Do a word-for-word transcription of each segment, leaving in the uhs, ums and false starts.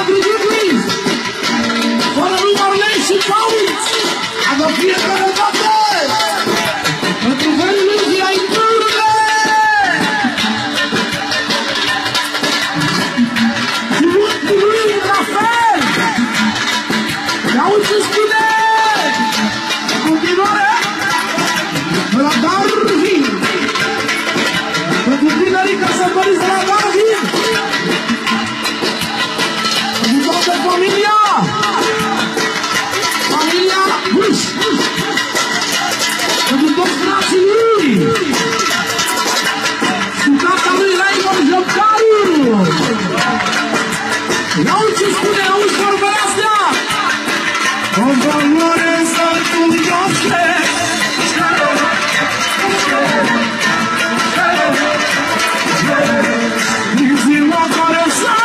pentru Dublin, fără numărlei și cauți, avă fiecare dată, pentru veriluzii ai turne. Și Dublin la fel, i-auzi ce spune, în continuare, la Darvin, pentru tinerii ca să măriți la Darvin, pentru toată familia, familia Bush, pentru toți frații lui, cu tata lui Raimond Jocariu. Iau-ți ce spune, auzi vorbele astea, o valoare saltul noastre. Din ziua care s-a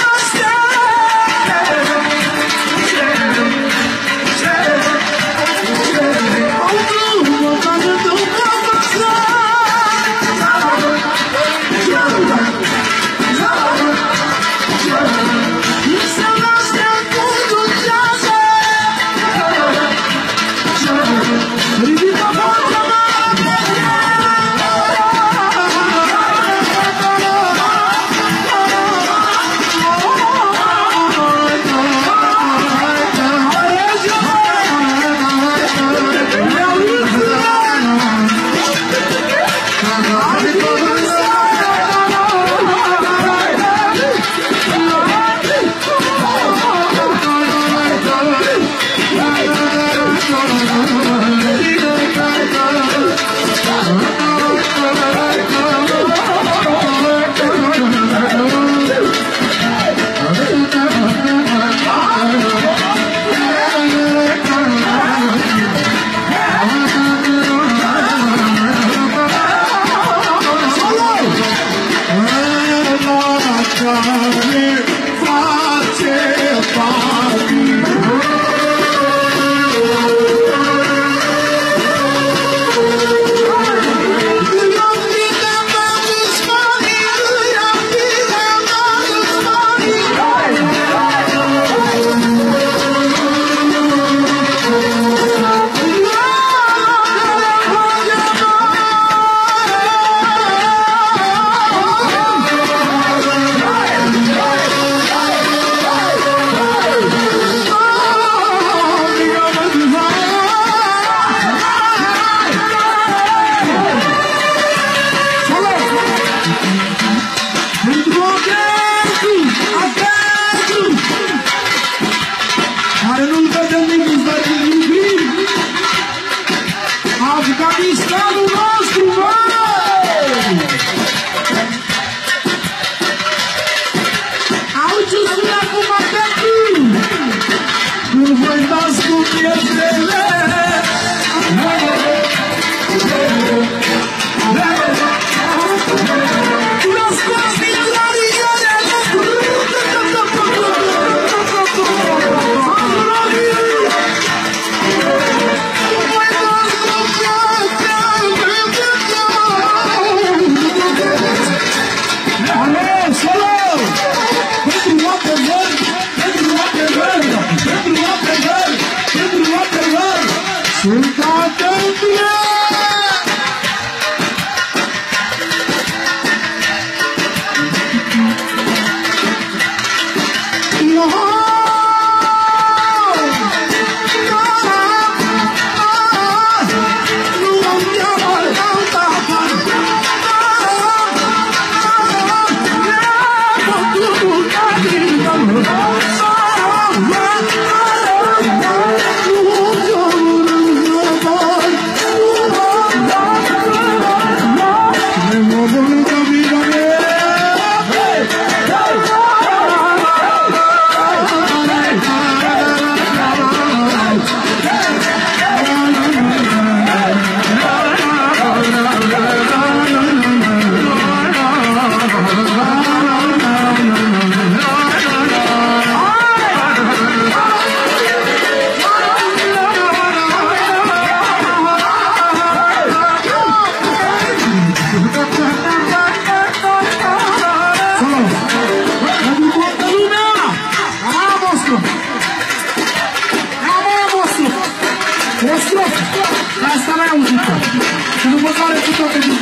Afganistanul nostru, măi! Auzi ce spune acum pentru? Nu voi dați cu piesele!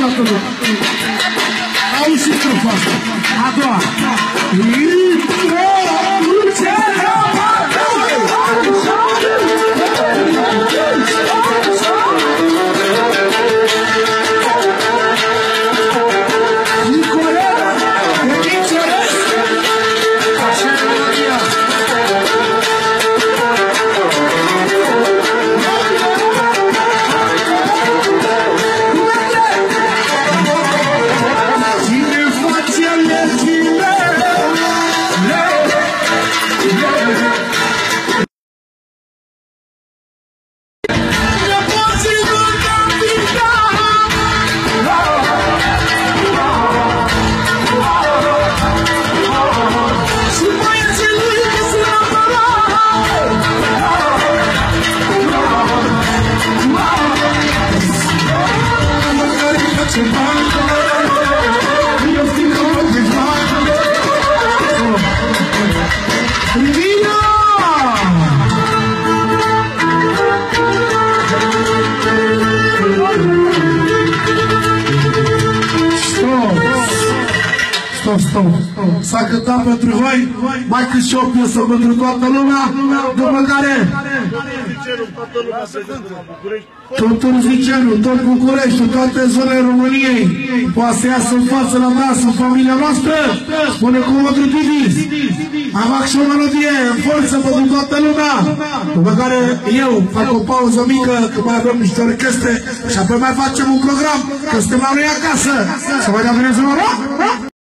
toată lumea. Auzi și strofa asta. A doua. Stop, stop. S-a cântat pentru voi, mai cât și o piesă pentru toată lumea, după care tot Urzicenul, tot București, toate zonele României poate să iasă în față la braț în familia noastră, spune cu Mădru T V. Am fac și o melodie în forță pentru toată lumea, după care eu fac o pauză mică, că mai avem niște orchestre și apoi mai facem un program, că suntem la noi acasă. Să vă dea Dumnezeu,